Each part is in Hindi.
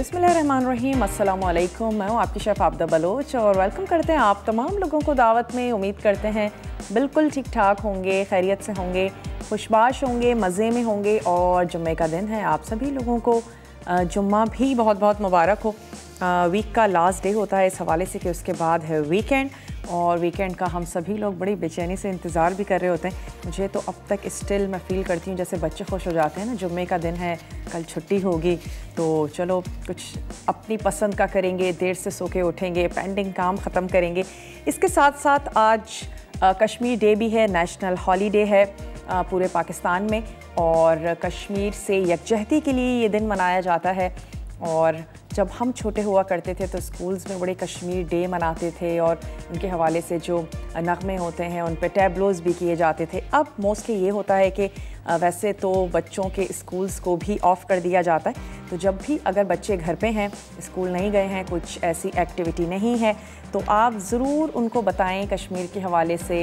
बिस्मिल्लाहिर्रहमानिर्रहीम, अस्सलामुअलैकुम। मैं हूँ आपकी शेफ़ आबदा बलोच और वेलकम करते हैं आप तमाम लोगों को दावत में। उम्मीद करते हैं बिल्कुल ठीक ठाक होंगे, खैरियत से होंगे, खुशबाश होंगे, मज़े में होंगे। और जुम्मे का दिन है, आप सभी लोगों को जुम्मा भी बहुत बहुत मुबारक हो। वीक का लास्ट डे होता है इस हवाले से कि उसके बाद है वीकेंड, और वीकेंड का हम सभी लोग बड़ी बेचैनी से इंतज़ार भी कर रहे होते हैं। मुझे तो अब तक स्टिल मैं फ़ील करती हूँ जैसे बच्चे खुश हो जाते हैं ना, जुम्मे का दिन है, कल छुट्टी होगी तो चलो कुछ अपनी पसंद का करेंगे, देर से सो के उठेंगे, पेंडिंग काम ख़त्म करेंगे। इसके साथ साथ आज कश्मीर डे भी है, नेशनल हॉलीडे है पूरे पाकिस्तान में, और कश्मीर से यकजहती के लिए ये दिन मनाया जाता है। और जब हम छोटे हुआ करते थे तो स्कूल्स में बड़े कश्मीर डे मनाते थे और उनके हवाले से जो नगमे होते हैं उन पे टैबलोज़ भी किए जाते थे। अब मोस्टली ये होता है कि वैसे तो बच्चों के स्कूल्स को भी ऑफ़ कर दिया जाता है, तो जब भी अगर बच्चे घर पे हैं, स्कूल नहीं गए हैं, कुछ ऐसी एक्टिविटी नहीं है, तो आप ज़रूर उनको बताएं कश्मीर के हवाले से,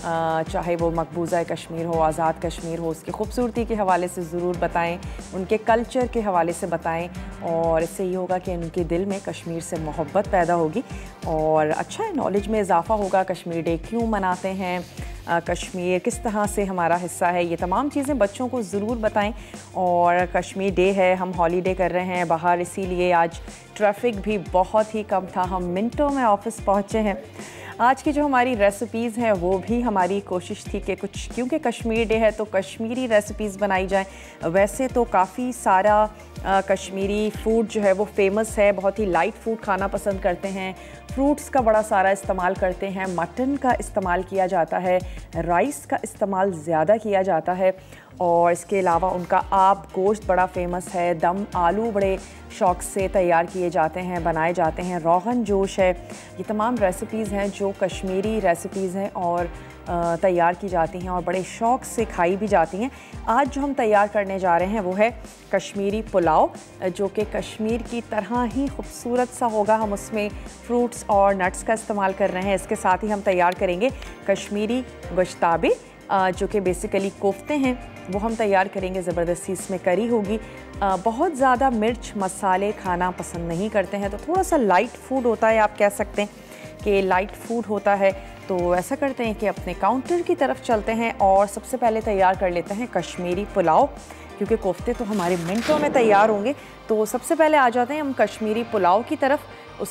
चाहे वो मकबूज़ा कश्मीर हो, आज़ाद कश्मीर हो, उसकी खूबसूरती के हवाले से ज़रूर बताएं, उनके कल्चर के हवाले से बताएं। और इससे ये होगा कि उनके दिल में कश्मीर से मोहब्बत पैदा होगी और अच्छा है, नॉलेज में इजाफ़ा होगा। कश्मीर डे क्यों मनाते हैं, कश्मीर किस तरह से हमारा हिस्सा है, ये तमाम चीज़ें बच्चों को ज़रूर बताएं। और कश्मीर डे है, हम हॉलीडे कर रहे हैं बाहर, इसीलिए आज ट्रैफिक भी बहुत ही कम था, हम मिनटों में ऑफिस पहुँचे हैं। आज की जो हमारी रेसिपीज़ हैं वो भी हमारी कोशिश थी कि कुछ, क्योंकि कश्मीर डे है तो कश्मीरी रेसिपीज़ बनाई जाएं। वैसे तो काफ़ी सारा कश्मीरी फ़ूड जो है वो फेमस है, बहुत ही लाइट फूड खाना पसंद करते हैं, फ्रूट्स का बड़ा सारा इस्तेमाल करते हैं, मटन का इस्तेमाल किया जाता है, राइस का इस्तेमाल ज़्यादा किया जाता है, और इसके अलावा उनका आब गोश्त बड़ा फेमस है, दम आलू बड़े शौक़ से तैयार किए जाते हैं, बनाए जाते हैं, रोगन जोश है। ये तमाम रेसिपीज़ हैं जो कश्मीरी रेसिपीज़ हैं और तैयार की जाती हैं और बड़े शौक़ से खाई भी जाती हैं। आज जो हम तैयार करने जा रहे हैं वो है कश्मीरी पुलाव, जो कि कश्मीर की तरह ही खूबसूरत सा होगा। हम उसमें फ्रूट्स और नट्स का इस्तेमाल कर रहे हैं। इसके साथ ही हम तैयार करेंगे कश्मीरी गोश्ताबे, जो कि बेसिकली कोफ्ते हैं, वो हम तैयार करेंगे। ज़बरदस्ती इसमें करी होगी। बहुत ज़्यादा मिर्च मसाले खाना पसंद नहीं करते हैं, तो थोड़ा सा लाइट फूड होता है, आप कह सकते हैं कि लाइट फूड होता है। तो ऐसा करते हैं कि अपने काउंटर की तरफ चलते हैं और सबसे पहले तैयार कर लेते हैं कश्मीरी पुलाव, क्योंकि कोफ्ते तो हमारे मिनटों में तैयार होंगे। तो सबसे पहले आ जाते हैं हम कश्मीरी पुलाव की तरफ।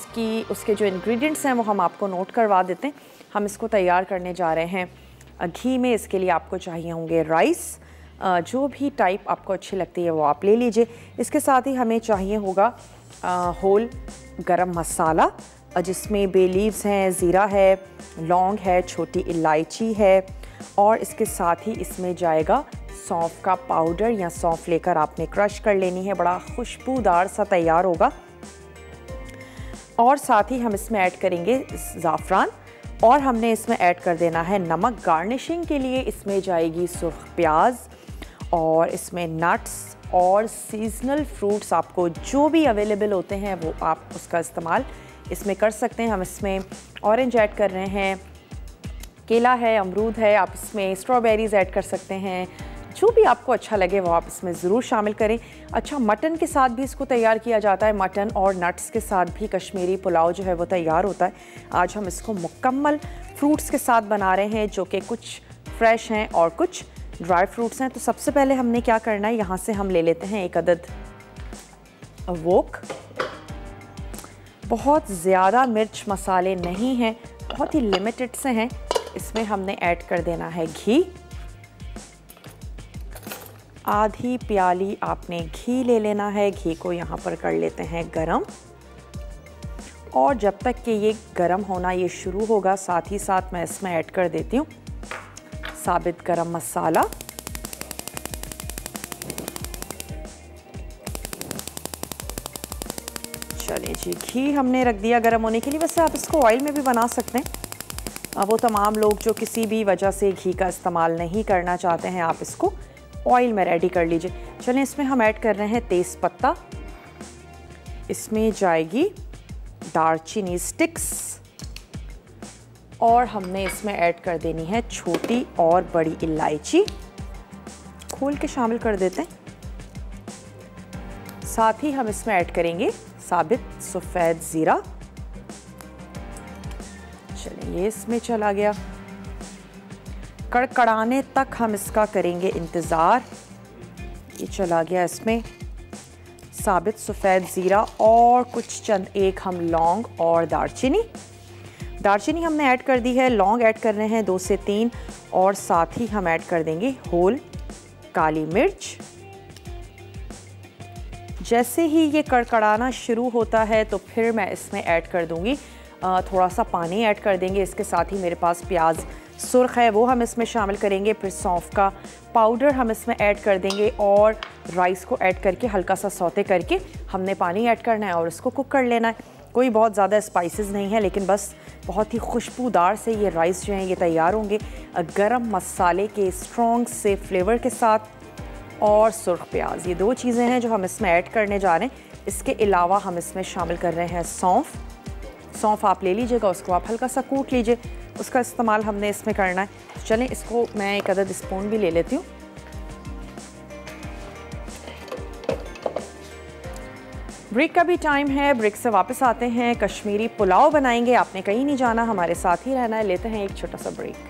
उसके जो इंग्रेडिएंट्स हैं वो हम आपको नोट करवा देते हैं। हम इसको तैयार करने जा रहे हैं घी में। इसके लिए आपको चाहिए होंगे राइस, जो भी टाइप आपको अच्छी लगती है वो आप ले लीजिए। इसके साथ ही हमें चाहिए होगा होल गरम मसाला, जिसमें बे लीव्स हैं, ज़ीरा है, लौंग है, छोटी इलायची है, और इसके साथ ही इसमें जाएगा सौंफ का पाउडर, या सौंफ लेकर आपने क्रश कर लेनी है, बड़ा खुशबूदार सा तैयार होगा। और साथ ही हम इसमें ऐड करेंगे ज़ाफ़रान, और हमने इसमें ऐड कर देना है नमक। गार्निशिंग के लिए इसमें जाएगी सुर्ख प्याज, और इसमें नट्स और सीजनल फ्रूट्स आपको जो भी अवेलेबल होते हैं वो आप उसका इस्तेमाल इसमें कर सकते हैं। हम इसमें ऑरेंज ऐड कर रहे हैं, केला है, अमरूद है, आप इसमें स्ट्रॉबेरीज़ ऐड कर सकते हैं, जो भी आपको अच्छा लगे वो आप इसमें ज़रूर शामिल करें। अच्छा, मटन के साथ भी इसको तैयार किया जाता है, मटन और नट्स के साथ भी कश्मीरी पुलाव जो है वो तैयार होता है। आज हम इसको मुकम्मल फ्रूट्स के साथ बना रहे हैं, जो कि कुछ फ्रेश हैं और कुछ ड्राई फ्रूट्स हैं। तो सबसे पहले हमने क्या करना है, यहाँ से हम ले लेते हैं एक अदद वोक। बहुत ज़्यादा मिर्च मसाले नहीं हैं, बहुत ही लिमिटेड से हैं। इसमें हमने ऐड कर देना है घी, आधी प्याली आपने घी ले लेना है। घी को यहाँ पर कर लेते हैं गरम, और जब तक कि ये गरम होना ये शुरू होगा, साथ ही साथ मैं इसमें ऐड कर देती हूँ साबित गरम मसाला, चलिए जी, घी हमने रख दिया गरम होने के लिए। वैसे आप इसको ऑयल में भी बना सकते हैं। वो तमाम लोग जो किसी भी वजह से घी का इस्तेमाल नहीं करना चाहते हैं, आप इसको ऑयल में रेडी कर लीजिए। चलिए, इसमें हम ऐड कर रहे हैं तेज़ पत्ता, इसमें जाएगी दालचीनी स्टिक्स, और हमने इसमें ऐड कर देनी है छोटी और बड़ी इलायची, खोल के शामिल कर देते हैं। साथ ही हम इसमें ऐड करेंगे साबित सफ़ेद ज़ीरा। चलिए ये इसमें चला गया। कड़कड़ाने तक हम इसका करेंगे इंतज़ार। ये चला गया इसमें साबित सफ़ेद ज़ीरा और कुछ चंद एक हम लौंग और दालचीनी हमने ऐड कर दी है। लौंग ऐड कर रहे हैं 2 से 3 और साथ ही हम ऐड कर देंगे होल काली मिर्च। जैसे ही ये कड़कड़ाना शुरू होता है तो फिर मैं इसमें ऐड कर दूंगी थोड़ा सा पानी ऐड कर देंगे। इसके साथ ही मेरे पास प्याज सुर्ख है वो हम इसमें शामिल करेंगे। फिर सौंफ का पाउडर हम इसमें ऐड कर देंगे और राइस को ऐड करके हल्का सा सौते करके हमने पानी ऐड करना है और इसको कुक कर लेना है। कोई बहुत ज़्यादा स्पाइसेस नहीं है, लेकिन बस बहुत ही खुशबूदार से ये राइस जो हैं ये तैयार होंगे गरम मसाले के स्ट्रॉन्ग से फ्लेवर के साथ। और सुर्ख प्याज, ये 2 चीज़ें हैं जो हम इसमें ऐड करने जा रहे हैं। इसके अलावा हम इसमें शामिल कर रहे हैं सौंफ आप ले लीजिएगा, उसको आप हल्का सा कूट लीजिए, उसका इस्तेमाल हमने इसमें करना है। चलें इसको मैं एक अदद स्पून भी ले लेती हूँ। ब्रेक का भी टाइम है, ब्रेक से वापस आते हैं। कश्मीरी पुलाव बनाएंगे, आपने कहीं नहीं जाना, हमारे साथ ही रहना है। लेते हैं एक छोटा सा ब्रेक।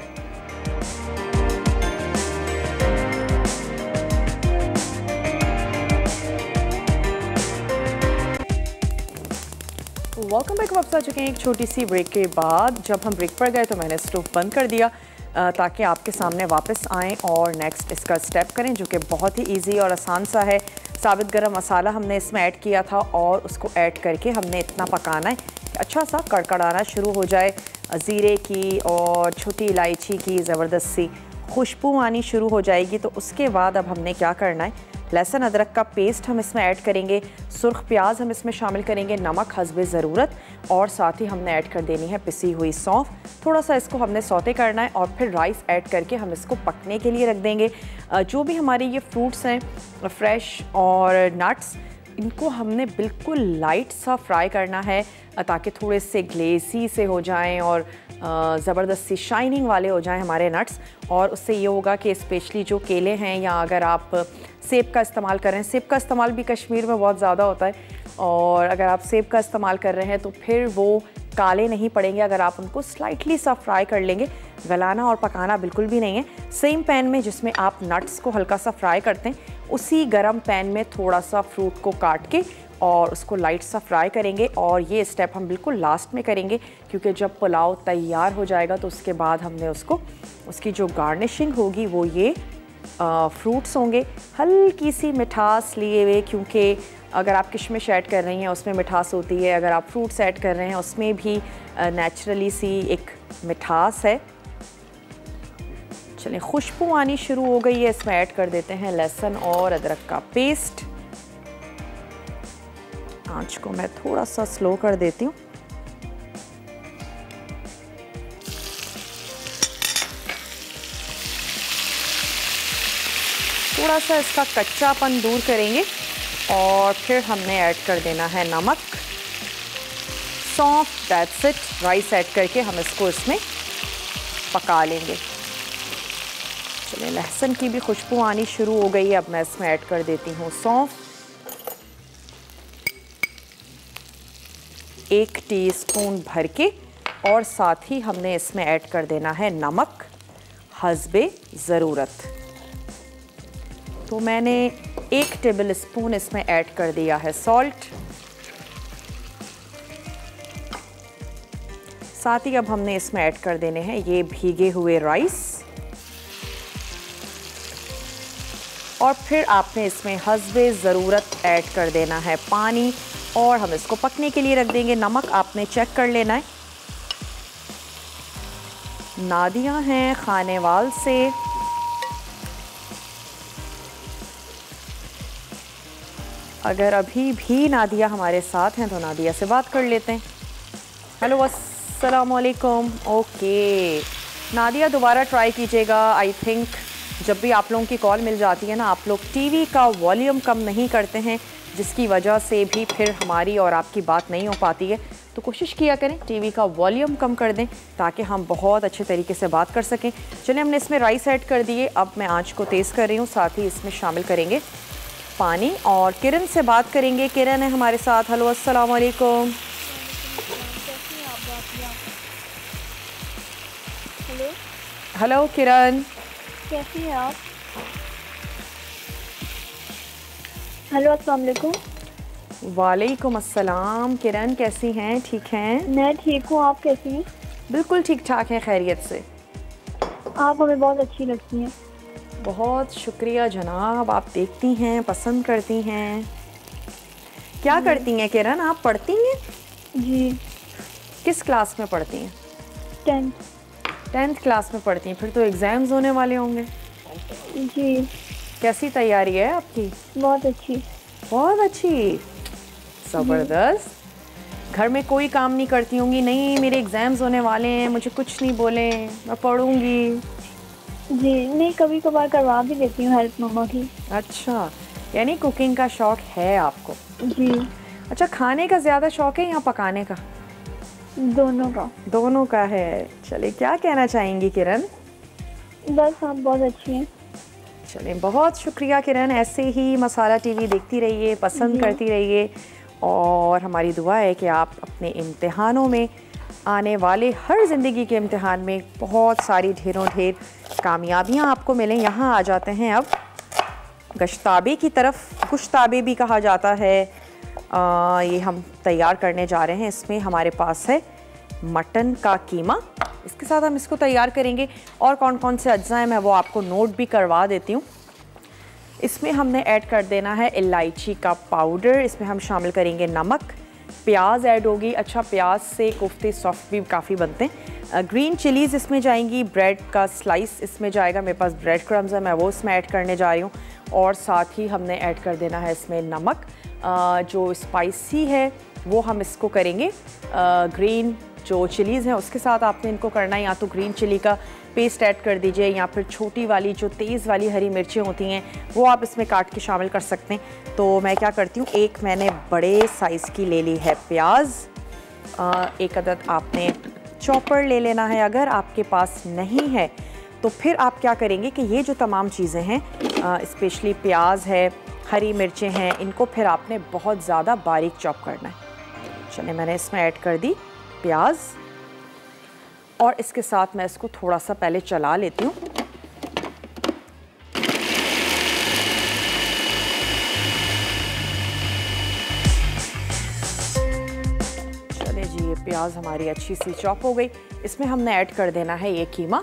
Welcome back. वापस आ चुके हैं एक छोटी सी ब्रेक के बाद। जब हम ब्रेक पर गए तो मैंने स्टोव बंद कर दिया ताकि आपके सामने वापस आएँ और नेक्स्ट इसका स्टेप करें जो कि बहुत ही इजी और आसान सा है। साबित गरम मसाला हमने इसमें ऐड किया था और उसको ऐड करके हमने इतना पकाना है कि अच्छा सा कड़कड़ाना शुरू हो जाए। ज़ीरे की और छोटी इलायची की ज़बरदस्त सी खुशबू आनी शुरू हो जाएगी। तो उसके बाद अब हमने क्या करना है, लहसुन अदरक का पेस्ट हम इसमें ऐड करेंगे, सुर्ख प्याज हम इसमें शामिल करेंगे, नमक हस्बे ज़रूरत और साथ ही हमने ऐड कर देनी है पिसी हुई सौंफ। थोड़ा सा इसको हमने सौते करना है और फिर राइस ऐड करके हम इसको पकने के लिए रख देंगे। जो भी हमारे ये फ्रूट्स हैं फ्रेश और नट्स, इनको हमने बिल्कुल लाइट सा फ्राई करना है ताकि थोड़े से ग्लेसी से हो जाएं और ज़बरदस्त सी शाइनिंग वाले हो जाएं हमारे नट्स। और उससे ये होगा कि स्पेशली जो केले हैं या अगर आप सेब का इस्तेमाल कर रहे हैं, सेब का इस्तेमाल भी कश्मीर में बहुत ज़्यादा होता है, और अगर आप सेब का इस्तेमाल कर रहे हैं तो फिर वो काले नहीं पड़ेंगे अगर आप उनको स्लाइटली सा फ्राई कर लेंगे। गलाना और पकाना बिल्कुल भी नहीं है। सेम पैन में जिसमें आप नट्स को हल्का सा फ्राई करते हैं, उसी गरम पैन में थोड़ा सा फ्रूट को काट के और उसको लाइट सा फ्राई करेंगे। और ये स्टेप हम बिल्कुल लास्ट में करेंगे क्योंकि जब पुलाव तैयार हो जाएगा तो उसके बाद हमने उसकी जो गार्निशिंग होगी वो ये फ्रूट्स होंगे। हल्की सी मिठास लिए हुए, क्योंकि अगर आप किशमिश ऐड कर रही हैं उसमें मिठास होती है, अगर आप फ्रूट्स ऐड कर रहे हैं उसमें भी नेचुरली सी एक मिठास है। चलिए खुशबू आनी शुरू हो गई है, इसमें ऐड कर देते हैं लहसुन और अदरक का पेस्ट। आंच को मैं थोड़ा सा स्लो कर देती हूँ। थोड़ा सा इसका कच्चापन दूर करेंगे और फिर हमने ऐड कर देना है नमक, सौंफ, दैट्स इट। राइस ऐड करके हम इसको इसमें पका लेंगे। चलिए लहसुन की भी खुशबू आनी शुरू हो गई है। अब मैं इसमें ऐड कर देती हूँ सौंफ, 1 टीस्पून भर के, और साथ ही हमने इसमें ऐड कर देना है नमक हस्बे ज़रूरत। तो मैंने 1 टेबल स्पून इसमें ऐड कर दिया है सॉल्ट। साथ ही अब हमने इसमें ऐड कर देने हैं ये भीगे हुए राइस, और फिर आपने इसमें हस्बे ज़रूरत ऐड कर देना है पानी और हम इसको पकने के लिए रख देंगे। नमक आपने चेक कर लेना है। नादिया हैं खानेवाल से, अगर अभी भी नादिया हमारे साथ हैं तो नादिया से बात कर लेते हैं। हेलो अस्सलाम वालेकुम। ओके नादिया दोबारा ट्राई कीजिएगा। आई थिंक जब भी आप लोगों की कॉल मिल जाती है ना, आप लोग टीवी का वॉल्यूम कम नहीं करते हैं, जिसकी वजह से भी फिर हमारी और आपकी बात नहीं हो पाती है। तो कोशिश किया करें टीवी का वॉल्यूम कम कर दें ताकि हम बहुत अच्छे तरीके से बात कर सकें। चलिए हमने इसमें राइस ऐड कर दिए। अब मैं आंच को तेज़ कर रही हूँ। साथ ही इसमें शामिल करेंगे पानी और किरण से बात करेंगे। किरण है हमारे साथ। हेलो, अस्सलाम वालेकुम। हेलो हेलो किरण, कैसी हैं आप? हेलो अस्सलाम वालेकुम। वालेकुम अस्सलाम। किरण कैसी हैं? ठीक हैं? मैं ठीक हूँ, आप कैसी हैं? बिल्कुल ठीक ठाक हैं, खैरियत से। आप हमें बहुत अच्छी लगती हैं। बहुत शुक्रिया जनाब। आप देखती हैं, पसंद करती हैं। क्या करती हैं किरण, आप पढ़ती हैं? जी, किस क्लास में पढ़ती हैं? 10th। 10th क्लास में पढ़ती हैं। फिर तो एग्ज़ाम्स होने वाले होंगे। जी, कैसी तैयारी है आपकी? बहुत अच्छी। बहुत अच्छी, ज़बरदस्त। घर में कोई काम नहीं करती होंगी? नहीं, मेरे एग्ज़ाम्स होने वाले हैं, मुझे कुछ नहीं बोलें, मैं पढ़ूंगी। जी नहीं, कभी कभार करवा भी देती हूँ हेल्प मम्मा की। अच्छा, यानी कुकिंग का शौक़ है आपको? जी, अच्छा, खाने का ज़्यादा शौक़ है या पकाने का? दोनों का। दोनों का है। चलिए, क्या कहना चाहेंगी किरण? बस आप बहुत अच्छी हैं। चलिए, बहुत शुक्रिया किरण। ऐसे ही मसाला टीवी देखती रहिए, पसंद करती रहिए और हमारी दुआ है कि आप अपने इम्तिहानों में, आने वाले हर ज़िंदगी के इम्तिहान में बहुत सारी ढेरों ढेर कामयाबियाँ आपको मिलें। यहाँ आ जाते हैं अब गश्ताबे की तरफ। गुश्ताबे भी कहा जाता है। ये हम तैयार करने जा रहे हैं। इसमें हमारे पास है मटन का कीमा, इसके साथ हम इसको तैयार करेंगे। और कौन कौन से अज्जा हैं मैं वो आपको नोट भी करवा देती हूँ। इसमें हमने ऐड कर देना है इलायची का पाउडर। इसमें हम शामिल करेंगे नमक, प्याज ऐड होगी। अच्छा, प्याज से कोफ्ते सॉफ्ट भी काफ़ी बनते हैं। ग्रीन चिलीज़ इसमें जाएंगी। ब्रेड का स्लाइस इसमें जाएगा। मेरे पास ब्रेड क्रम्स है, मैं वो इसमें ऐड करने जा रही हूँ। और साथ ही हमने ऐड कर देना है इसमें नमक। जो स्पाइसी है वो हम इसको करेंगे ग्रीन जो चिलीज़ हैं उसके साथ आपने इनको करना है। या तो ग्रीन चिली का पेस्ट ऐड कर दीजिए या फिर छोटी वाली जो तेज़ वाली हरी मिर्चें होती हैं वो आप इसमें काट के शामिल कर सकते हैं। तो मैं क्या करती हूँ, एक मैंने बड़े साइज़ की ले ली है प्याज। एक अदद आपने चॉपर ले लेना है। अगर आपके पास नहीं है तो फिर आप क्या करेंगे कि ये जो तमाम चीज़ें हैं, स्पेशली प्याज है, हरी मिर्चें हैं, इनको फिर आपने बहुत ज़्यादा बारीक चॉप करना है। चलिए, मैंने इसमें ऐड कर दी प्याज और इसके साथ मैं इसको थोड़ा सा पहले चला लेती हूँ। चलिए जी, ये प्याज हमारी अच्छी सी चॉप हो गई। इसमें हमने ऐड कर देना है ये कीमा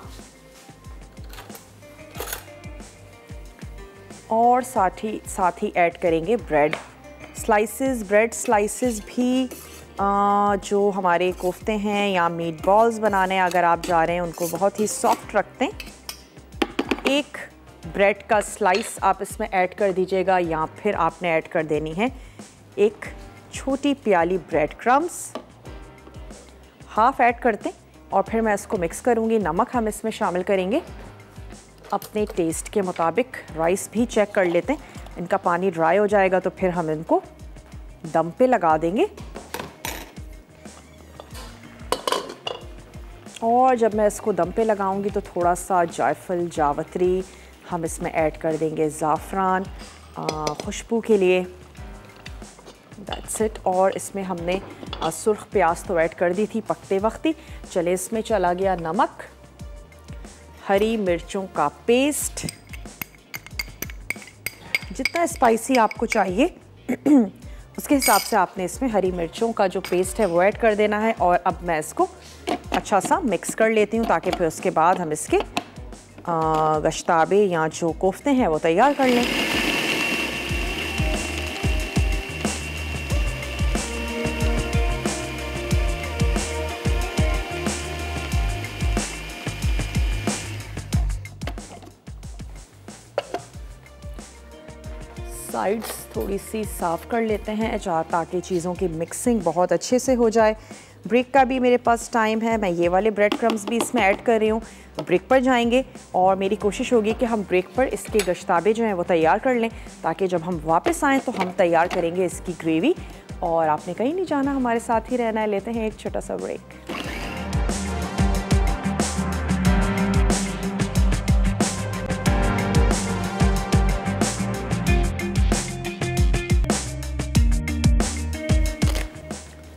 और साथ ही ऐड करेंगे ब्रेड स्लाइसेस। ब्रेड स्लाइसेस भी जो हमारे कोफ्ते हैं या मीट बॉल्स बनाने अगर आप जा रहे हैं उनको बहुत ही सॉफ्ट रखते हैं। एक ब्रेड का स्लाइस आप इसमें ऐड कर दीजिएगा या फिर आपने ऐड कर देनी है एक छोटी प्याली ब्रेड क्रम्स, हाफ ऐड करते हैं और फिर मैं इसको मिक्स करूँगी। नमक हम इसमें शामिल करेंगे अपने टेस्ट के मुताबिक। राइस भी चेक कर लेते हैं, इनका पानी ड्राई हो जाएगा तो फिर हम इनको दम पे लगा देंगे। और जब मैं इसको दम पे लगाऊंगी तो थोड़ा सा जायफल, जावित्री हम इसमें ऐड कर देंगे, ज़ाफ़रान खुशबू के लिए। That's it. और इसमें हमने सुर्ख प्याज तो ऐड कर दी थी पकते वक्त ही। चले, इसमें चला गया नमक, हरी मिर्चों का पेस्ट, जितना स्पाइसी आपको चाहिए उसके हिसाब से आपने इसमें हरी मिर्चों का जो पेस्ट है वो ऐड कर देना है। और अब मैं इसको अच्छा सा मिक्स कर लेती हूँ ताकि फिर उसके बाद हम इसके गश्ताबे या जो कोफ्ते हैं वो तैयार कर लें। साइड्स थोड़ी सी साफ़ कर लेते हैं ताकि चीज़ों की मिक्सिंग बहुत अच्छे से हो जाए। ब्रेक का भी मेरे पास टाइम है, मैं ये वाले ब्रेड क्रम्स भी इसमें ऐड कर रही हूँ। ब्रेक पर जाएंगे और मेरी कोशिश होगी कि हम ब्रेक पर इसके गश्ताबे जो हैं वो तैयार कर लें ताकि जब हम वापस आएँ तो हम तैयार करेंगे इसकी ग्रेवी। और आपने कहीं नहीं जाना, हमारे साथ ही रहना है। लेते हैं एक छोटा सा ब्रेक।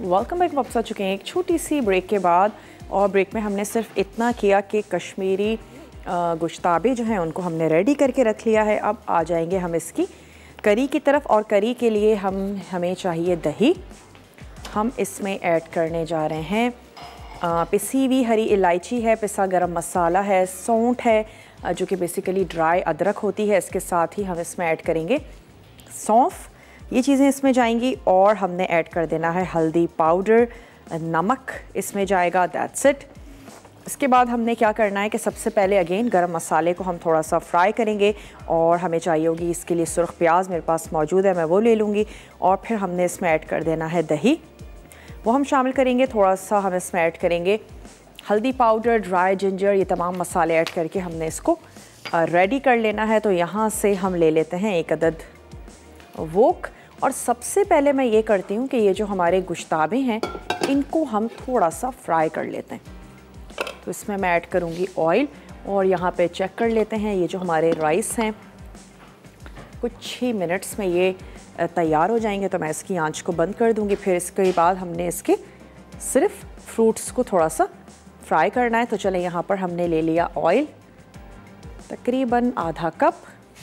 Welcome back. वापस आ चुके हैं एक छोटी सी ब्रेक के बाद, और ब्रेक में हमने सिर्फ इतना किया कि कश्मीरी गोश्ताबे जो हैं उनको हमने रेडी करके रख लिया है। अब आ जाएंगे हम इसकी करी की तरफ, और करी के लिए हमें चाहिए दही। हम इसमें ऐड करने जा रहे हैं पिसी हुई हरी इलायची है, पिसा गरम मसाला है, सौंठ है जो कि बेसिकली ड्राई अदरक होती है। इसके साथ ही हम इसमें ऐड करेंगे सौंफ, ये चीज़ें इसमें जाएंगी। और हमने ऐड कर देना है हल्दी पाउडर, नमक इसमें जाएगा, दैट्स इट। इसके बाद हमने क्या करना है कि सबसे पहले अगेन गरम मसाले को हम थोड़ा सा फ्राई करेंगे, और हमें चाहिए होगी इसके लिए सुर्ख प्याज, मेरे पास मौजूद है, मैं वो ले लूँगी। और फिर हमने इसमें ऐड कर देना है दही, वो हम शामिल करेंगे। थोड़ा सा हम इसमें ऐड करेंगे हल्दी पाउडर, ड्राई जिंजर, ये तमाम मसाले ऐड करके हमने इसको रेडी कर लेना है। तो यहाँ से हम ले लेते हैं एक अदद वोक, और सबसे पहले मैं ये करती हूँ कि ये जो हमारे गोश्ताबे हैं इनको हम थोड़ा सा फ्राई कर लेते हैं। तो इसमें मैं ऐड करूँगी ऑयल, और यहाँ पे चेक कर लेते हैं ये जो हमारे राइस हैं कुछ ही मिनट्स में ये तैयार हो जाएंगे। तो मैं इसकी आंच को बंद कर दूँगी। फिर इसके बाद हमने इसके सिर्फ फ्रूट्स को थोड़ा सा फ्राई करना है। तो चलें, यहाँ पर हमने ले लिया ऑयल तकरीबन आधा कप,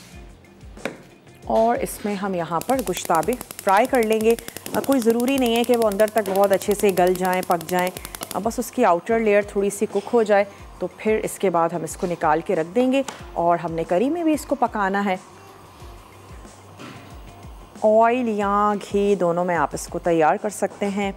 और इसमें हम यहाँ पर गोश्ताबे फ्राई कर लेंगे। कोई ज़रूरी नहीं है कि वो अंदर तक बहुत अच्छे से गल जाएं, पक जाएं, बस उसकी आउटर लेयर थोड़ी सी कुक हो जाए। तो फिर इसके बाद हम इसको निकाल के रख देंगे, और हमने करी में भी इसको पकाना है। ऑयल या घी दोनों में आप इसको तैयार कर सकते हैं।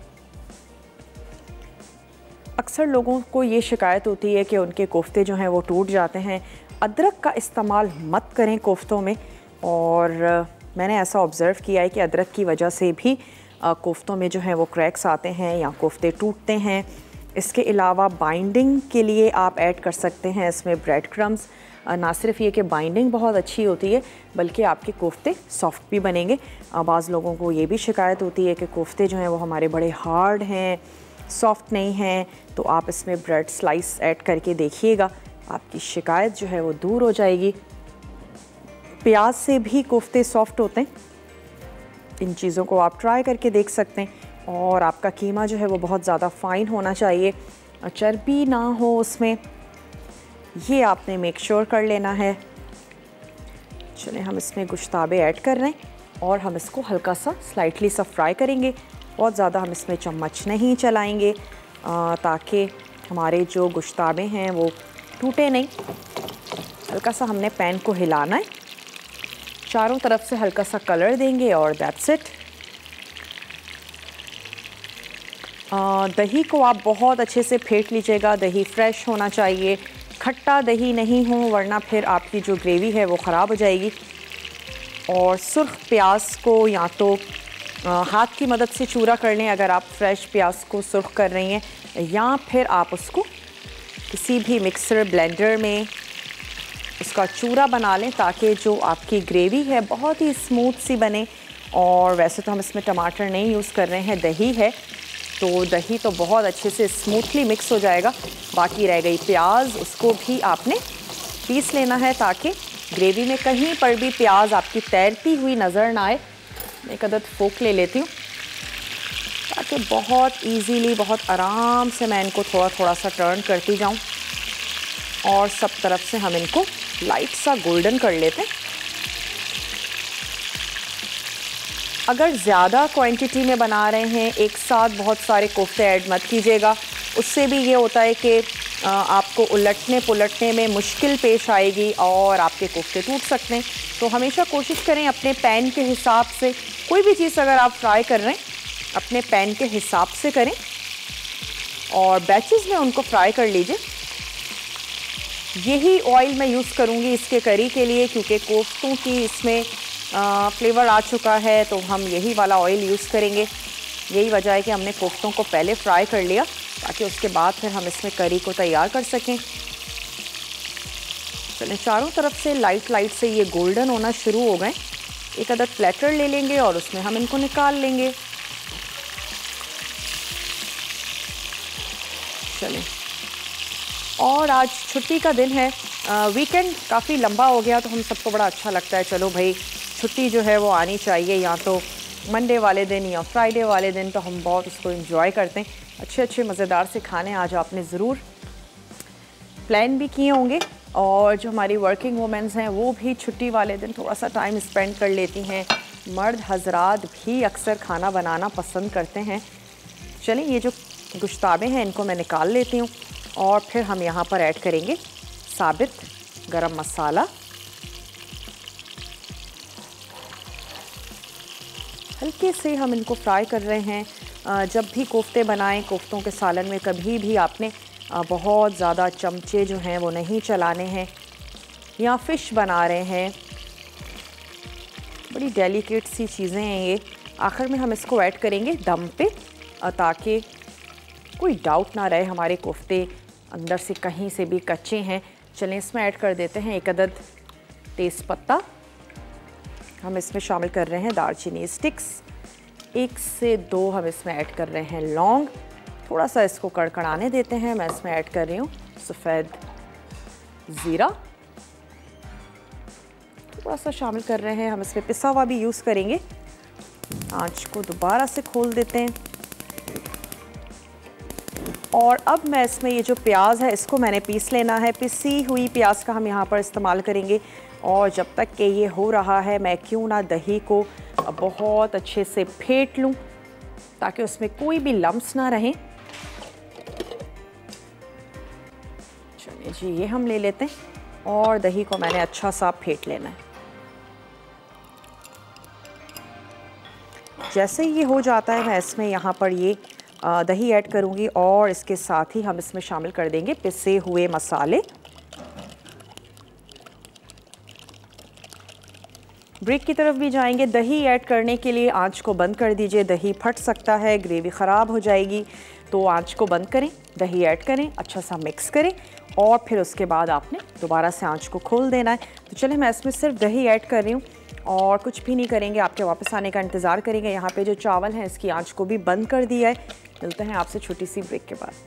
अक्सर लोगों को ये शिकायत होती है कि उनके कोफ्ते जो हैं वो टूट जाते हैं। अदरक का इस्तेमाल मत करें कोफ्तों में, और मैंने ऐसा ऑब्ज़र्व किया है कि अदरक की वजह से भी कोफ्तों में जो है वो क्रैक्स आते हैं या कोफ्ते टूटते हैं। इसके अलावा बाइंडिंग के लिए आप ऐड कर सकते हैं इसमें ब्रेड क्रम्स। ना सिर्फ ये कि बाइंडिंग बहुत अच्छी होती है, बल्कि आपके कोफ्ते सॉफ्ट भी बनेंगे। बाज़ लोगों को ये भी शिकायत होती है कि कोफ्ते जो हैं वो हमारे बड़े हार्ड हैं, सॉफ्ट नहीं हैं। तो आप इसमें ब्रेड स्लाइस ऐड करके देखिएगा, आपकी शिकायत जो है वो दूर हो जाएगी। प्याज से भी कोफ्ते सॉफ्ट होते हैं। इन चीज़ों को आप ट्राई करके देख सकते हैं। और आपका कीमा जो है वो बहुत ज़्यादा फ़ाइन होना चाहिए, चर्बी ना हो उसमें, ये आपने मेक श्योर कर लेना है। चलें, हम इसमें गोश्ताबे ऐड कर रहे हैं, और हम इसको हल्का सा स्लाइटली सा फ्राई करेंगे। बहुत ज़्यादा हम इसमें चम्मच नहीं चलाएंगे ताकि हमारे जो गोश्ताबे हैं वो टूटे नहीं। हल्का सा हमने पैन को हिलाना है, चारों तरफ से हल्का सा कलर देंगे, और दैट्स इट। दही को आप बहुत अच्छे से फेंट लीजिएगा। दही फ्रेश होना चाहिए, खट्टा दही नहीं हो, वरना फिर आपकी जो ग्रेवी है वो ख़राब हो जाएगी। और सुर्ख प्याज को या तो हाथ की मदद से चूरा कर लें अगर आप फ्रेश प्याज को सुर्ख कर रही हैं, या फिर आप उसको किसी भी मिक्सर ब्लेंडर में उसका चूरा बना लें, ताकि जो आपकी ग्रेवी है बहुत ही स्मूथ सी बने। और वैसे तो हम इसमें टमाटर नहीं यूज़ कर रहे हैं, दही है, तो दही तो बहुत अच्छे से स्मूथली मिक्स हो जाएगा। बाकी रह गई प्याज, उसको भी आपने पीस लेना है ताकि ग्रेवी में कहीं पर भी प्याज आपकी तैरती हुई नज़र ना आए। एक अदद फोक ले लेती हूँ ताकि बहुत इजीली, बहुत आराम से मैं इनको थोड़ा थोड़ा सा टर्न करती जाऊँ, और सब तरफ से हम इनको लाइट सा गोल्डन कर लेते हैं। अगर ज़्यादा क्वांटिटी में बना रहे हैं, एक साथ बहुत सारे कोफ्ते ऐड मत कीजिएगा, उससे भी ये होता है कि आपको उलटने पुलटने में मुश्किल पेश आएगी और आपके कोफ्ते टूट सकते हैं। तो हमेशा कोशिश करें अपने पैन के हिसाब से, कोई भी चीज़ अगर आप फ्राई कर रहे हैं अपने पैन के हिसाब से करें, और बैचेस में उनको फ्राई कर लीजिए। यही ऑयल मैं यूज़ करूँगी इसके करी के लिए, क्योंकि कोफ्तों की इसमें फ्लेवर आ चुका है, तो हम यही वाला ऑयल यूज़ करेंगे। यही वजह है कि हमने कोफ्तों को पहले फ्राई कर लिया ताकि उसके बाद फिर हम इसमें करी को तैयार कर सकें। चलें, चारों तरफ से लाइट लाइट से ये गोल्डन होना शुरू हो गए। एक अदद प्लेटर ले लेंगे और उसमें हम इनको निकाल लेंगे। चलें, और आज छुट्टी का दिन है, वीकेंड काफ़ी लंबा हो गया, तो हम सबको बड़ा अच्छा लगता है, चलो भाई छुट्टी जो है वो आनी चाहिए, या तो मंडे वाले दिन या फ्राइडे वाले दिन तो हम बहुत उसको एंजॉय करते हैं। अच्छे अच्छे मज़ेदार से खाने आज आपने ज़रूर प्लान भी किए होंगे, और जो हमारी वर्किंग वुमेंस हैं वो भी छुट्टी वाले दिन थोड़ा सा टाइम स्पेंड कर लेती हैं। मर्द हजरात भी अक्सर खाना बनाना पसंद करते हैं। चलिए ये जो गुश्ताबे हैं इनको मैं निकाल लेती हूँ, और फिर हम यहाँ पर ऐड करेंगे साबित गरम मसाला, हल्के से हम इनको फ्राई कर रहे हैं। जब भी कोफ्ते बनाएं, कोफ्तों के सालन में कभी भी आपने बहुत ज़्यादा चमचे जो हैं वो नहीं चलाने हैं। या फ़िश बना रहे हैं, बड़ी डेलिकेट सी चीज़ें हैं ये। आखिर में हम इसको ऐड करेंगे दम पे, ताकि कोई डाउट ना रहे हमारे कोफ्ते अंदर से कहीं से भी कच्चे हैं। चलें इसमें ऐड कर देते हैं 1 अदद तेज़पत्ता। हम इसमें शामिल कर रहे हैं दालचीनी स्टिक्स, 1 से 2 हम इसमें ऐड कर रहे हैं लौंग। थोड़ा सा इसको कड़कड़ाने देते हैं। मैं इसमें ऐड कर रही हूँ सफ़ेद ज़ीरा, थोड़ा सा शामिल कर रहे हैं। हम इसमें पिसा हुआ भी यूज़ करेंगे। आँच को दोबारा से खोल देते हैं, और अब मैं इसमें ये जो प्याज है इसको मैंने पीस लेना है। पिसी हुई प्याज का हम यहाँ पर इस्तेमाल करेंगे। और जब तक कि ये हो रहा है मैं क्यों ना दही को बहुत अच्छे से फेंट लूँ, ताकि उसमें कोई भी लम्स ना रहें। चलिए जी, ये हम ले लेते हैं, और दही को मैंने अच्छा सा फेंट लेना है। जैसे ही ये हो जाता है मैं इसमें यहाँ पर ये दही ऐड करूँगी, और इसके साथ ही हम इसमें शामिल कर देंगे पिसे हुए मसाले। ब्रेक की तरफ भी जाएंगे। दही ऐड करने के लिए आंच को बंद कर दीजिए, दही फट सकता है, ग्रेवी ख़राब हो जाएगी। तो आंच को बंद करें, दही ऐड करें, अच्छा सा मिक्स करें, और फिर उसके बाद आपने दोबारा से आंच को खोल देना है। तो चलिए मैं इसमें सिर्फ दही ऐड कर रही हूँ, और कुछ भी नहीं करेंगे, आपके वापस आने का इंतज़ार करेंगे। यहाँ पे जो चावल हैं इसकी आंच को भी बंद कर दिया है। मिलते हैं आपसे छोटी सी ब्रेक के बाद।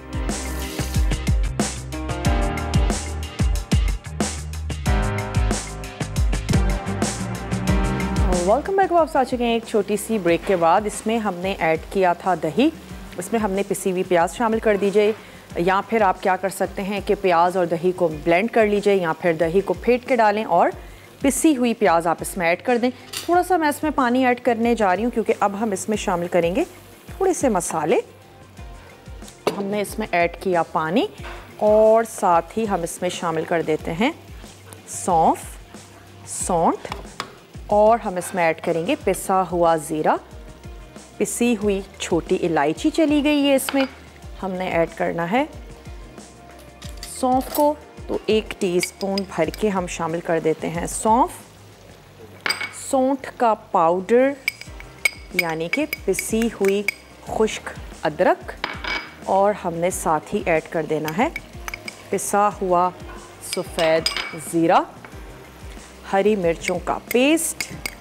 Welcome back. वापस आ चुके हैं एक छोटी सी ब्रेक के बाद। इसमें हमने ऐड किया था दही, इसमें हमने पिसी हुई प्याज शामिल कर दीजिए, या फिर आप क्या कर सकते हैं कि प्याज और दही को ब्लेंड कर लीजिए, या फिर दही को फेंट के डालें और पिसी हुई प्याज आप इसमें ऐड कर दें। थोड़ा सा मैं इसमें पानी ऐड करने जा रही हूँ, क्योंकि अब हम इसमें शामिल करेंगे थोड़े से मसाले। हमने इसमें ऐड किया पानी, और साथ ही हम इसमें शामिल कर देते हैं सौंफ, सौंठ, और हम इसमें ऐड करेंगे पिसा हुआ ज़ीरा, पिसी हुई छोटी इलायची चली गई है इसमें। हमने ऐड करना है सौंफ को, तो 1 टीस्पून भर के हम शामिल कर देते हैं सौंफ। सौंठ का पाउडर यानी कि पिसी हुई खुश्क अदरक, और हमने साथ ही ऐड कर देना है पिसा हुआ सफ़ेद ज़ीरा, हरी मिर्चों का पेस्ट।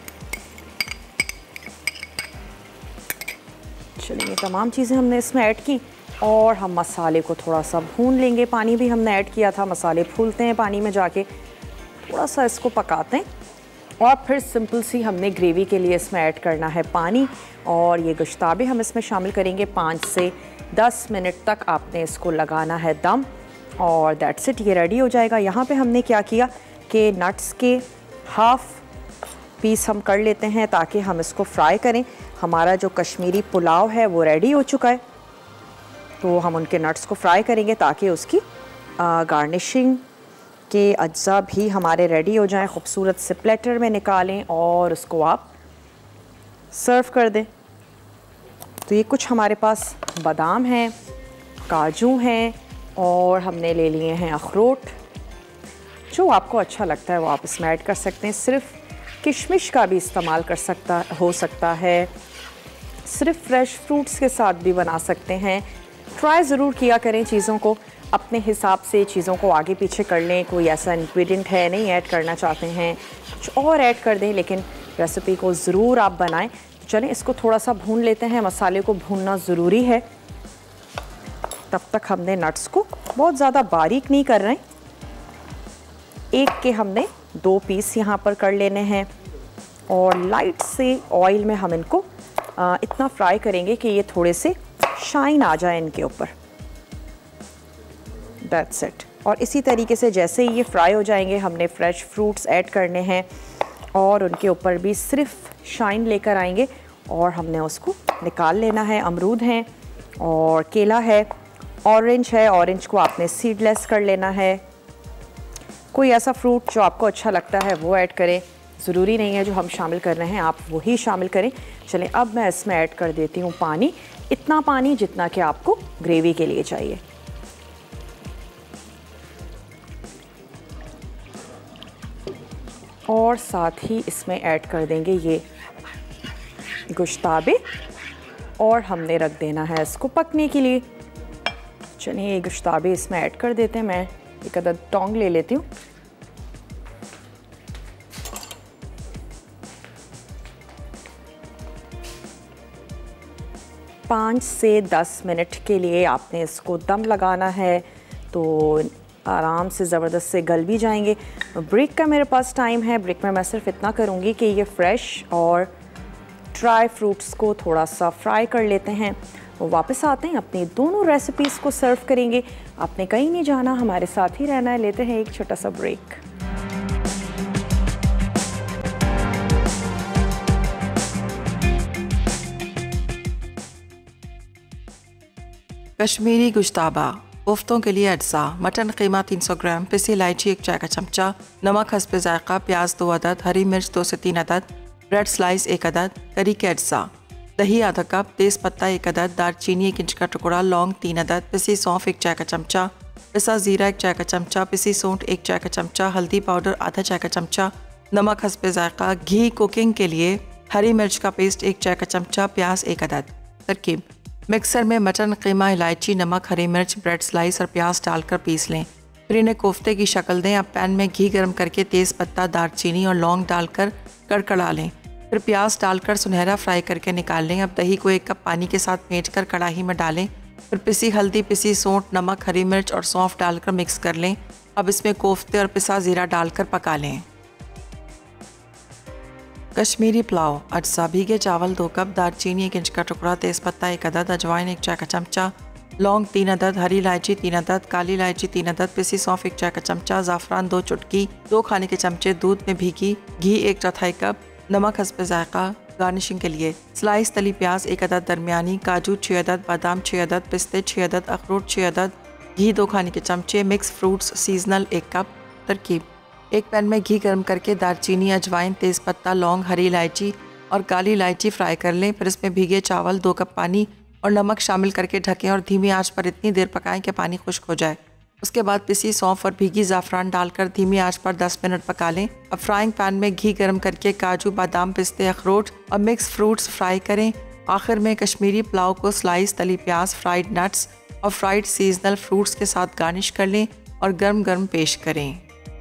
चलिए ये तमाम चीज़ें हमने इसमें ऐड की, और हम मसाले को थोड़ा सा भून लेंगे। पानी भी हमने ऐड किया था, मसाले फूलते हैं पानी में जाके, थोड़ा सा इसको पकाते हैं, और फिर सिंपल सी हमने ग्रेवी के लिए इसमें ऐड करना है पानी, और ये गोश्ताबे हम इसमें शामिल करेंगे। 5 से 10 मिनट तक आपने इसको लगाना है दम, और दैट्स इट, ये रेडी हो जाएगा। यहाँ पे हमने क्या किया कि नट्स के हाफ़ पीस हम कर लेते हैं, ताकि हम इसको फ्राई करें। हमारा जो कश्मीरी पुलाव है वो रेडी हो चुका है, तो हम उनके नट्स को फ्राई करेंगे, ताकि उसकी गार्निशिंग के अज्जा भी हमारे रेडी हो जाएं। ख़ूबसूरत से प्लेटर में निकालें, और उसको आप सर्व कर दें। तो ये कुछ हमारे पास बादाम हैं, काजू हैं, और हमने ले लिए हैं अखरोट। जो आपको अच्छा लगता है वो आप इसमें ऐड कर सकते हैं। सिर्फ किशमिश का भी इस्तेमाल हो सकता है, सिर्फ फ्रेश फ्रूट्स के साथ भी बना सकते हैं। ट्राई ज़रूर किया करें चीज़ों को, अपने हिसाब से चीज़ों को आगे पीछे कर लें। कोई ऐसा इंग्रेडिएंट है नहीं ऐड करना चाहते हैं, कुछ और ऐड कर दें, लेकिन रेसिपी को ज़रूर आप बनाएं। तो चलें इसको थोड़ा सा भून लेते हैं। मसाले को भूनना ज़रूरी है। तब तक हमने नट्स को बहुत ज़्यादा बारीक नहीं कर रहे हैं, एक के हमने 2 पीस यहाँ पर कर लेने हैं। और लाइट से ऑयल में हम इनको इतना फ्राई करेंगे कि ये थोड़े से शाइन आ जाए इनके ऊपर। That's it. और इसी तरीके से जैसे ही ये फ्राई हो जाएंगे हमने फ्रेश फ्रूट्स ऐड करने हैं और उनके ऊपर भी सिर्फ शाइन लेकर आएंगे और हमने उसको निकाल लेना है। अमरूद हैं और केला है, ऑरेंज है, ऑरेंज को आपने सीडलेस कर लेना है। कोई ऐसा फ्रूट जो आपको अच्छा लगता है वो ऐड करें, ज़रूरी नहीं है जो हम शामिल कर रहे हैं आप वही शामिल करें। चलें अब मैं इसमें ऐड कर देती हूँ पानी, इतना पानी जितना कि आपको ग्रेवी के लिए चाहिए। और साथ ही इसमें ऐड कर देंगे ये गोश्ताबे और हमने रख देना है इसको पकने के लिए। चलिए ये गोश्ताबे इसमें ऐड कर देते हैं। मैं एक अदद टोंग ले लेती हूँ। पाँच से 10 मिनट के लिए आपने इसको दम लगाना है तो आराम से ज़बरदस्त से गल भी जाएंगे। ब्रेक का मेरे पास टाइम है, ब्रेक में मैं सिर्फ इतना करूँगी कि ये फ्रेश और ड्राई फ्रूट्स को थोड़ा सा फ्राई कर लेते हैं। वापस आते हैं, अपनी दोनों रेसिपीज़ को सर्व करेंगे। आपने कहीं नहीं जाना, हमारे साथ ही रहना है। लेते हैं एक छोटा सा ब्रेक। कश्मीरी गुश्ताबा कोफ्तों के लिए अज्जा: मटन कीमा 300 ग्राम, पिसी इलायची 1 चाय का चमचा, नमक हस्बे जायका, प्याज 2 अदद, हरी मिर्च 2 से 3 अदद, ब्रेड स्लाइस 1 अदद, करी के अज्जा, दही आधा कप, तेज़ पत्ता 1 अदद, दालचीनी 1 इंच का टुकड़ा, लौंग 3 अदद, पिसी सौंफ 1 चाय का चमचा, पिसा ज़ीरा 1 चाय का चमचा, पिसी सूंठ 1 चाय का चमचा, हल्दी पाउडर आधा चाय का चमचा, नमक हस्बे जायका, घी कुकिंग के लिए, हरी मिर्च का पेस्ट 1 चाय का चमचा, प्याज 1 अदद। तरकीब: मिक्सर में मटन कीमा, इलायची, नमक, हरी मिर्च, ब्रेड स्लाइस और प्याज डालकर पीस लें। फिर इन्हें कोफ्ते की शक्ल दें। अब पैन में घी गर्म करके तेज़ पत्ता, दालचीनी और लौंग डालकर कड़कड़ा लें। फिर प्याज डालकर सुनहरा फ्राई करके निकाल लें। अब दही को 1 कप पानी के साथ फेंट कर कढ़ाई में डालें। फिर पिसी हल्दी, पिसी सौंठ, नमक, हरी मिर्च और सौंफ डालकर मिक्स कर लें। अब इसमें कोफ्ते और पिसा ज़ीरा डालकर पका लें। कश्मीरी पुलाव अज्जा: भीगे चावल 2 कप, दालचीनी 1 इंच का टुकड़ा, तेज़पत्ता 1 अदद, अजवाइन 1 चाय का चमचा, लौंग 3 अदद, हरी इलायची 3 अदद, काली इलायची 3 अदद, पिसी सौंफ 1 चाय का चमचा, ज़ाफ़रान 2 चुटकी, 2 खाने के चमचे दूध में भीगी घी 1/4 कप, नमक हस्बे जायका। गार्निशिंग के लिए स्लाइस तली प्याज 1 अदद दरमियानी, काजू 6 अदद, बादाम 6 अदद, पिस्ते 6 अदद, अखरोट 6 अदद, घी 2 खाने के चमचे, मिक्स फ्रूट्स सीजनल 1 कप। तरकीब: एक पैन में घी गर्म करके दालचीनी, अजवाइन, तेज़पत्ता, लौंग, हरी इलायची और काली इलायची फ्राई कर लें। फिर इसमें भीगे चावल, 2 कप पानी और नमक शामिल करके ढकें और धीमी आंच पर इतनी देर पकाएं कि पानी खुश्क हो जाए। उसके बाद पिसी सौंफ और भीगी ज़ाफ़रान डालकर धीमी आंच पर 10 मिनट पका लें। अब फ्राइंग पैन में घी गर्म करके काजू, बादाम, पिस्ते, अखरोट और मिक्स फ्रूट्स फ्राई करें। आखिर में कश्मीरी पुलाव को स्लाइस तली प्याज, फ्राइड नट्स और फ्राइड सीजनल फ्रूट्स के साथ गार्निश कर लें और गर्म गर्म पेश करें।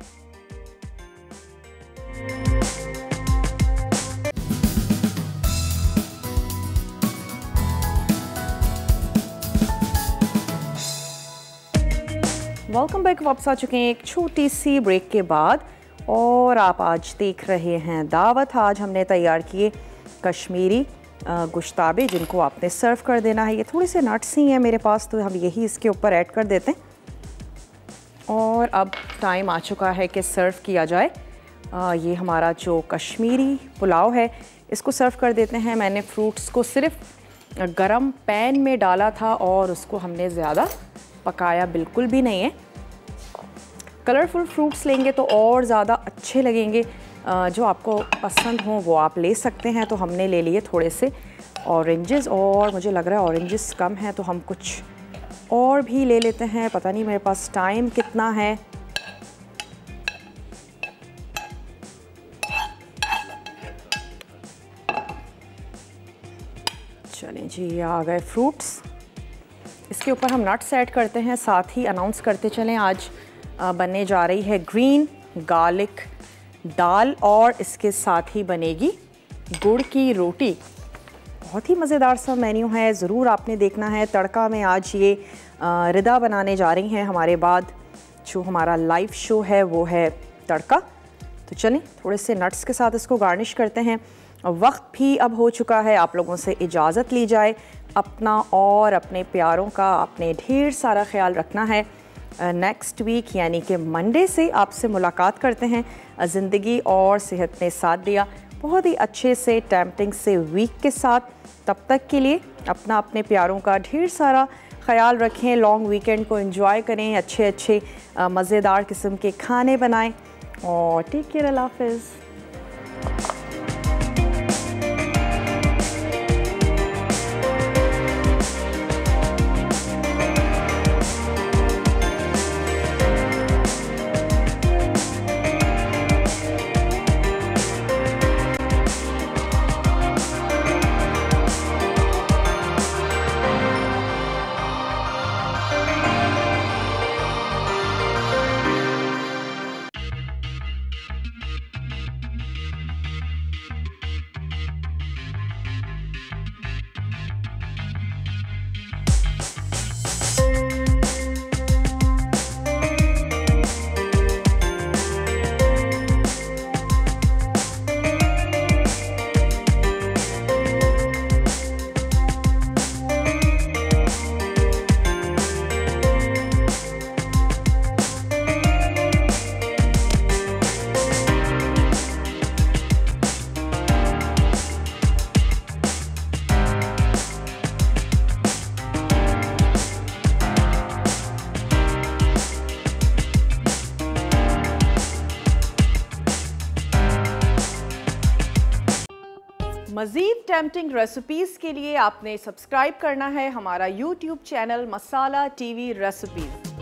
Welcome back. वापस आ चुके हैं एक छोटी सी ब्रेक के बाद और आप आज देख रहे हैं दावत। आज हमने तैयार किए कश्मीरी गोश्ताबे जिनको आपने सर्व कर देना है। ये थोड़े से नट्स ही हैं मेरे पास तो हम यही इसके ऊपर ऐड कर देते हैं। और अब टाइम आ चुका है कि सर्व किया जाए। ये हमारा जो कश्मीरी पुलाव है इसको सर्व कर देते हैं। मैंने फ्रूट्स को सिर्फ गरम पैन में डाला था और उसको हमने ज़्यादा पकाया बिल्कुल भी नहीं है। कलरफुल फ्रूट्स लेंगे तो और ज़्यादा अच्छे लगेंगे। जो आपको पसंद हो वो आप ले सकते हैं। तो हमने ले लिए थोड़े से ऑरेंजेस और मुझे लग रहा है ऑरेंजेस कम हैं तो हम कुछ और भी ले लेते हैं। पता नहीं मेरे पास टाइम कितना है। चलें जी, आ गए फ्रूट्स। इसके ऊपर हम नट्स ऐड करते हैं। साथ ही अनाउंस करते चलें आज बनने जा रही है ग्रीन गार्लिक दाल और इसके साथ ही बनेगी गुड़ की रोटी। बहुत ही मज़ेदार सा मेन्यू है, ज़रूर आपने देखना है। तड़का में आज ये रिदा बनाने जा रही हैं। हमारे बाद जो हमारा लाइव शो है वो है तड़का, तो तो चलें थोड़े से नट्स के साथ इसको गार्निश करते हैं। वक्त भी अब हो चुका है, आप लोगों से इजाज़त ली जाए। अपना और अपने प्यारों का आपने ढेर सारा ख्याल रखना है। नेक्स्ट वीक यानी कि मंडे से आपसे मुलाकात करते हैं। ज़िंदगी और सेहत ने साथ दिया बहुत ही अच्छे से टेम्पटिंग से वीक के साथ। तब तक के लिए अपना अपने प्यारों का ढेर सारा ख्याल रखें। लॉन्ग वीकेंड को एंजॉय करें, अच्छे अच्छे मज़ेदार किस्म के खाने बनाएं और टेक केयर। अल्लाह हाफ़िज़। मज़ीद टेम्पटिंग रेसिपीज़ के लिए आपने सब्सक्राइब करना है हमारा YouTube channel Masala TV recipes.